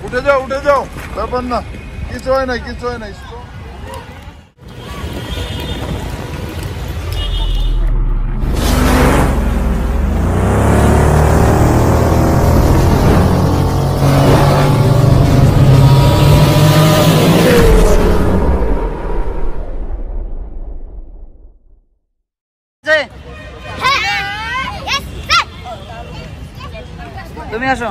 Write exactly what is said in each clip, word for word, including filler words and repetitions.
উঠে যাও উঠে যাও, ব্যাপার না, কিছু হয় না কিছু হয় না। তুমি আসো।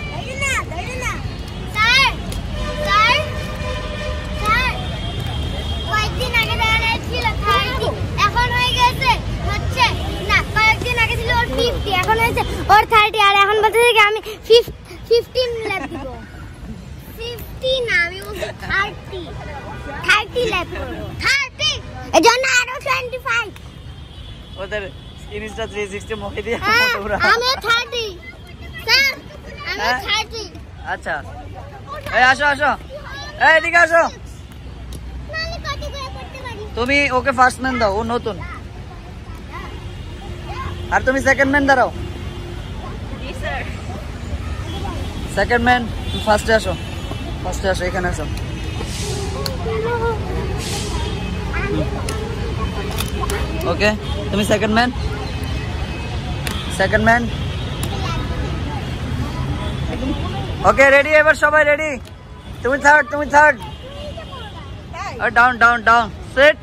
এখন হয়ে গেছে হচ্ছে না, কয়েকদিন আগে ছিল ওর ফিফটি, এখন হয়েছে ওর থার্টি, আর এখন বলতে থেকে আমি ফিফটিন ল্যাপ দিব। ফিফটি না, আমি বলছি থার্টি, থার্টি ল্যাপ করবো, থার্টি, এই জন্য আরো টোয়েন্টি ফাইভ। ওদের ইনস্টা থ্রি সিক্সটি মুখে দিয়ে আমি থার্টি স্যার, আমি থার্টি। আচ্ছা এই আসো আসো, এই এদিকে আসো। তুমি ওকে ফার্স্ট ম্যান দাও, ও নতুন, আর তুমি সেকেন্ড ম্যান দাঁড়াও। সেকেন্ড ম্যান ফার্স্টে আসো, ফার্স্টে আসো, এখানে আসো। ওকে তুমি second man, second man. Okay ready, এবার সবাই রেডি। তুমি থার্ড, তুমি third. Down down down, set.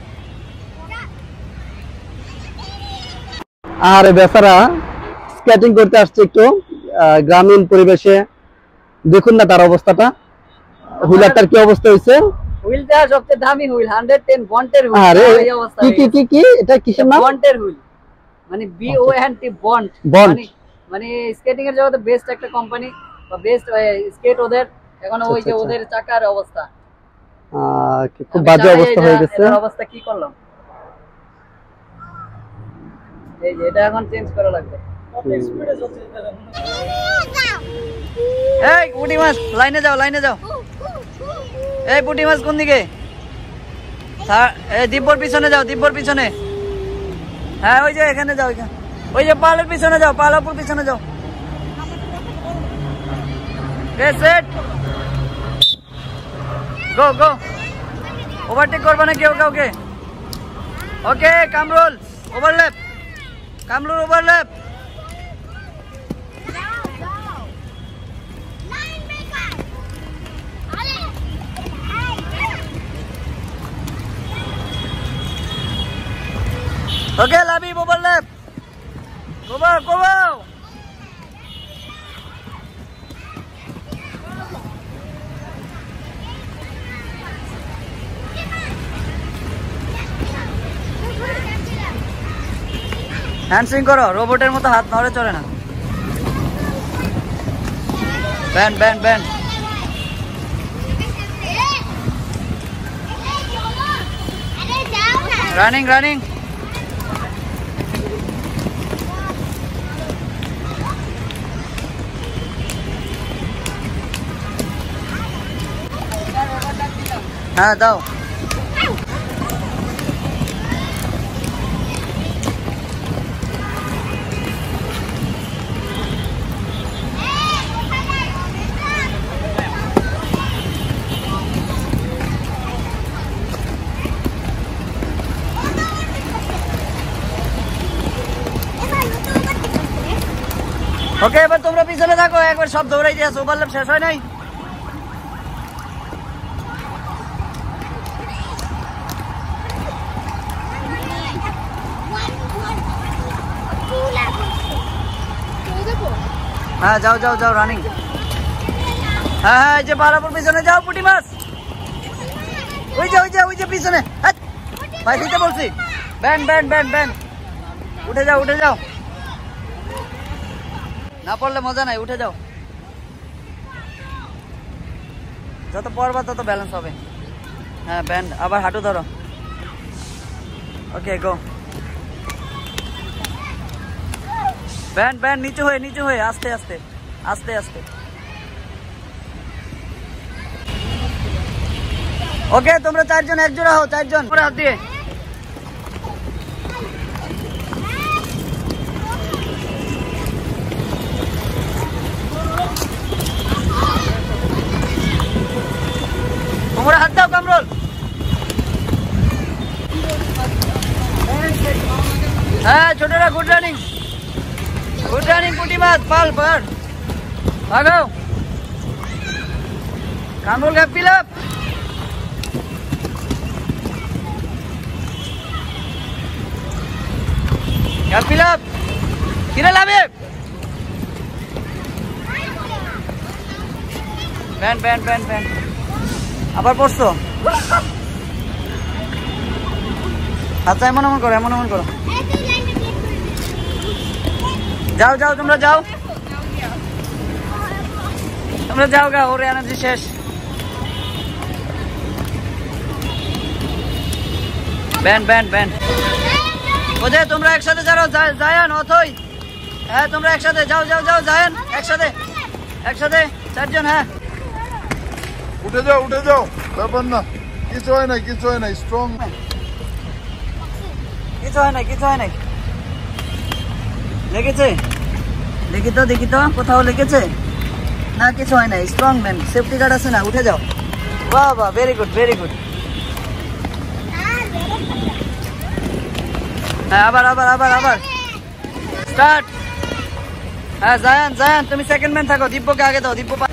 আর বেচারা স্কেটিং করতে আসছে একটু গ্রামীণ পরিবেশে, দেখুন না তার অবস্থাটা, হুইলারটার কি অবস্থা হয়েছে। হুইলটা সবচেয়ে দামি হুইল, একশো দশ বন্টের হুইল। আরে কি কি কি কি এটা কিসের নাম? বন্টের হুইল, মানে B O N T, Bont. মানে মানে স্কেটিং এর জগতে বেস্ট একটা কোম্পানি বা বেস্ট স্কেট ওদের। এখন ওই যে ওদের চাকার অবস্থা খুব বাজে অবস্থা হয়ে গেছে। এর অবস্থা কি করলাম, এই যে এটা এখন চেঞ্জ করা লাগবে। এই পুটি মাছ লাইনে যাও, লাইনে যাও। এই পুটি মাছ কোন দিকে? এই দিব্যর পিছনে যাও, দিব্যর পিছনে। হ্যাঁ ওই যে এখানে যাও, এখানে ওই যে পালের পিছনে যাও, পালাপুর পিছনে যাও। সেট গো গো, ওভারটেক করবে না কেউ কাউকে। Okay Kamrul overlap, Kamrul overlap. Okay Labib overlap, গোবাও গোবাও। হ্যান্ডসুইং করো, রোবটের মতো হাত নড়ে চলে না। Bend bend bend. Running running. হ্যাঁ দাও। ওকে এবার তোমরা পিছনে থাকো, একবার সব দৌড়াই দিয়েছো, ওভারল্যাপ শেষ হয় নাই। হ্যাঁ যাও যাও যাও রানিং। হ্যাঁ হ্যাঁ এই যে পালাপুর পিছনে যাও পুটি মাছ, ওই যে ওই যে ওই যে পিছনে। ভাই দিতে বলছি, ব্যান্ড ব্যান্ড ব্যান্ড ব্যান্ড। উঠে যাও উঠে যাও, না পড়লে মজা নাই, উঠে যাও। যত পড়বা তত ব্যালেন্স হবে। হ্যাঁ ব্যান্ড, আবার হাঁটু ধরো। ওকে গো। ব্যান্ড ব্যান্ড, নিচু হয়ে নিচু হয়ে, আস্তে আস্তে আস্তে আস্তে। ওকে তোমরা চারজন এক জোড়া হও, চারজন পরে হাত দিয়ে। পাল পাল ভাগো Kamrul gap fill up gap fill up কিরে লাভে ব্যান্ড ব্যান্ড ব্যান্ড ব্যান্ড আবার পড়ছো আচ্ছা এমন এমন করো এমন এমন করো যাও যাও তোমরা যাও তোমরা যাও গা ওর এনার্জি শেষ ব্যান্ড ব্যান্ড ব্যান্ড ওদের তোমরা একসাথে যাও জায়ান অথই হ্যাঁ তোমরা একসাথে যাও যাও যাও জায়ান একসাথে একসাথে চারজন হ্যাঁ উঠে যাও উঠে যাও ব্যাপার না কিছু হয় না কিছু হয় না স্ট্রং কিছু হয় না কিছু হয় না লেগেছে দেখি তো দেখি তো কোথাও লেগেছে না কিছু হয় না স্ট্রং ম্যান সেফটি গার্ড আছে না উঠে যাও বাহ বাহ ভেরি গুড ভেরি গুড হ্যাঁ আবার আবার আবার আবার স্টার্ট হ্যাঁ জায়ান জায়ান তুমি সেকেন্ড ম্যান থাকো দিব্যকে আগে দাও দিব্য